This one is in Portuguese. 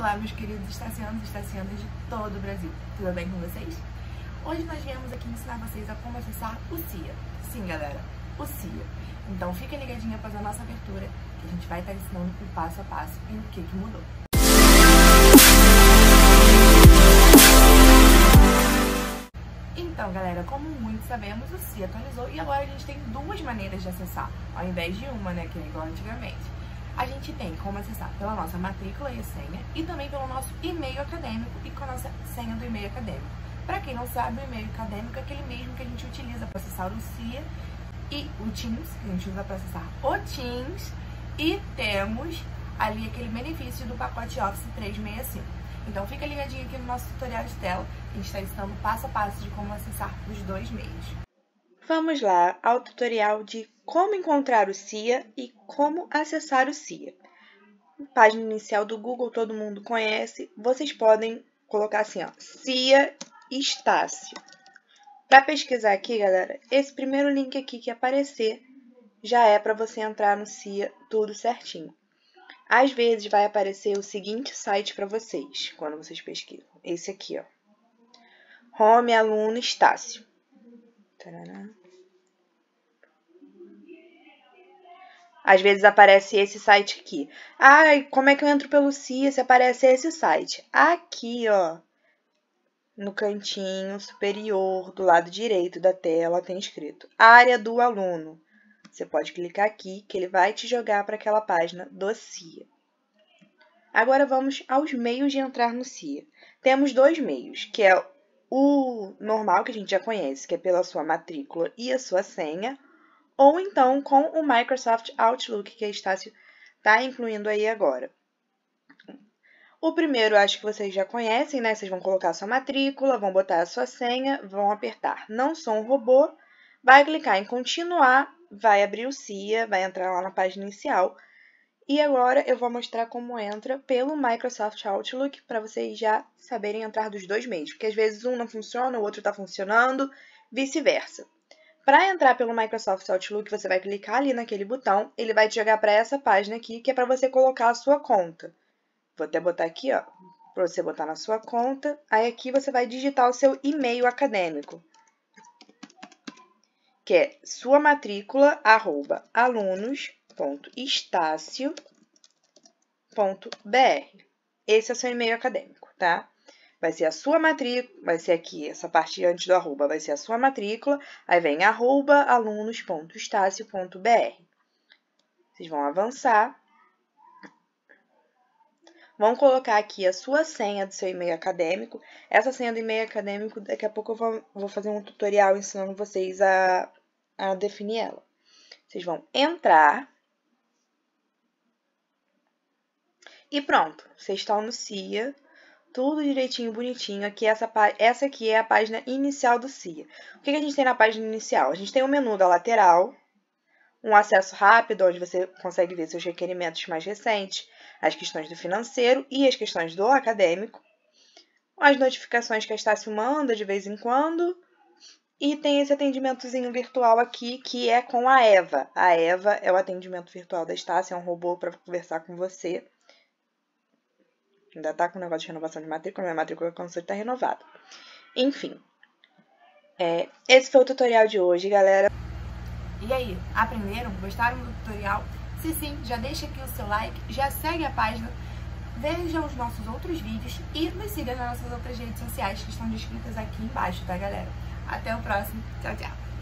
Olá, meus queridos estacianos e estacianas de todo o Brasil. Tudo bem com vocês? Hoje nós viemos aqui ensinar vocês a como acessar o CIA. Sim, galera, o CIA. Então fiquem ligadinhos após a nossa abertura, que a gente vai estar ensinando o passo a passo e o que mudou. Então, galera, como muitos sabemos, o CIA atualizou e agora a gente tem duas maneiras de acessar, ao invés de uma, né, que é igual antigamente. A gente tem como acessar pela nossa matrícula e senha e também pelo nosso e-mail acadêmico e com a nossa senha do e-mail acadêmico. Para quem não sabe, o e-mail acadêmico é aquele mesmo que a gente utiliza para acessar o CIA e o Teams, que a gente usa para acessar o Teams, e temos ali aquele benefício do pacote Office 365. Então fica ligadinho aqui no nosso tutorial de tela, a gente está ensinando passo a passo de como acessar os dois meios. Vamos lá ao tutorial de como encontrar o CIA e como acessar o CIA. Página inicial do Google, todo mundo conhece. Vocês podem colocar assim, ó, CIA Estácio. Para pesquisar aqui, galera, esse primeiro link aqui que aparecer já é para você entrar no CIA tudo certinho. Às vezes vai aparecer o seguinte site para vocês, quando vocês pesquisam. Esse aqui, ó. Home Aluno Estácio. Tarará. Às vezes aparece esse site aqui. Ai, como é que eu entro pelo CIA se aparece esse site? Aqui, ó, no cantinho superior, do lado direito da tela, tem escrito Área do Aluno. Você pode clicar aqui, que ele vai te jogar para aquela página do CIA. Agora vamos aos meios de entrar no CIA. Temos dois meios, que é o normal, que a gente já conhece, que é pela sua matrícula e a sua senha, ou então com o Microsoft Outlook, que a Estácio está incluindo aí agora. O primeiro, acho que vocês já conhecem, né? Vocês vão colocar a sua matrícula, vão botar a sua senha, vão apertar Não Sou um Robô, vai clicar em Continuar, vai abrir o CIA, vai entrar lá na página inicial. E agora eu vou mostrar como entra pelo Microsoft Outlook, para vocês já saberem entrar dos dois meios, porque às vezes um não funciona, o outro está funcionando, vice-versa. Para entrar pelo Microsoft Outlook, você vai clicar ali naquele botão, ele vai te jogar para essa página aqui, que é para você colocar a sua conta. Vou até botar aqui, ó, para você botar na sua conta. Aí aqui você vai digitar o seu e-mail acadêmico, que é suamatriculaalunos.estacio.br. Esse é o seu e-mail acadêmico, tá? Vai ser a sua matrícula, vai ser aqui, essa parte antes do arroba, vai ser a sua matrícula, aí vem @alunos.estacio.br. Vocês vão avançar, vão colocar aqui a sua senha do seu e-mail acadêmico. Essa senha do e-mail acadêmico, daqui a pouco eu vou fazer um tutorial ensinando vocês a definir ela. Vocês vão entrar e pronto, vocês estão no CIA. Tudo direitinho, bonitinho. Aqui, essa aqui é a página inicial do CIA. O que a gente tem na página inicial? A gente tem um menu da lateral, um acesso rápido, onde você consegue ver seus requerimentos mais recentes, as questões do financeiro e as questões do acadêmico, as notificações que a Estácio manda de vez em quando, e tem esse atendimentozinho virtual aqui, que é com a Eva. A Eva é o atendimento virtual da Estácio, é um robô para conversar com você. Ainda tá com o negócio de renovação de matrícula, minha matrícula cansou de estar renovada. Enfim, esse foi o tutorial de hoje, galera. E aí, aprenderam? Gostaram do tutorial? Se sim, já deixa aqui o seu like, já segue a página, veja os nossos outros vídeos e nos siga nas nossas outras redes sociais que estão descritas aqui embaixo, tá, galera? Até o próximo. Tchau, tchau!